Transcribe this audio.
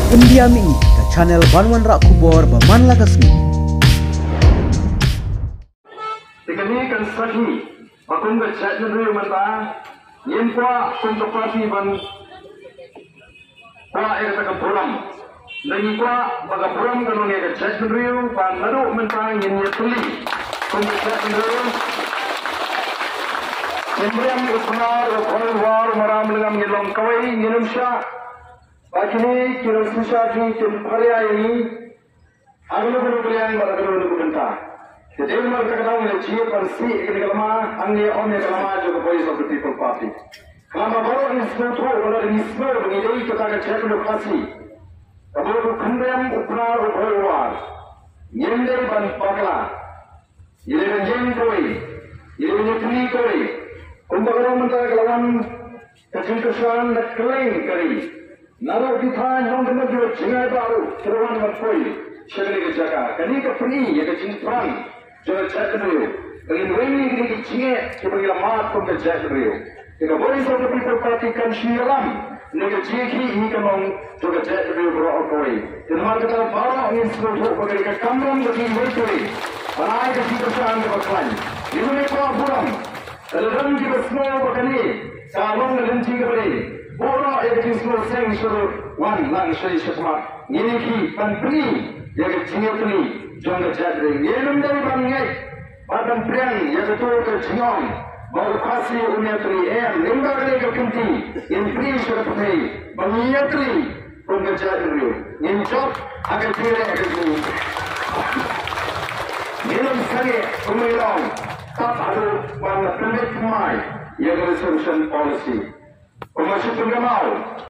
India mi ke channel Banwan Rak Kubor Baman Lagasmi. Tekani kan sahi akun ke channel ni mata yempa kontroversi ban kwa era tak puram lagi kwa baga puram kan ni ke channel ni ban lalu menta yen tuli kun channel Sembriam usnar war maram lengam nilom kawai nilom sya bakini kira susah di tempat ini agak berlian agak berbenta. Jadi mereka katakan yang cia persi kelama angin omnya kelama juga voice of the people party. Kelama baru ini semua orang ini semua begini kita akan cek lokasi. Kalau kandang ukrar war nyendai ban pakla ini menjeng koi ini nyekli koi untuk orang mentara kelawan kecil-kecilan dan kelain kari. Naruh di tangan yang benar juga jengai baru teruan berkoi segala kejaga. Kini kepeni ya kecil perang juga cek dulu. Dengan ini kini kecil kita mat pun cek dulu. Jika boleh satu people perhatikan syiram negeri jeki ini kemang juga cek dulu berokoi. Dan mereka kata baru ingin seluruh bagi kamram bagi mereka. Parai kecil-kecilan berkelain. Ini mereka pulang. Dalam kita semua begini, salong dan jika beri, orang yang semua seng suruh wan lang saya semua. Ini ki penpeni, yang kecil peni, jangan jadi. Ini dari bangai, badan priang yang betul kecingong, baru kasih unyatri, lembag lagi kenti, yang peni sudah putih, bangyatri pun kejadi. Ini job agak tidak kecil. Minum sekali umilong. Tak ada warna pendek mai yang resolution policy. Pemasuk pengamau.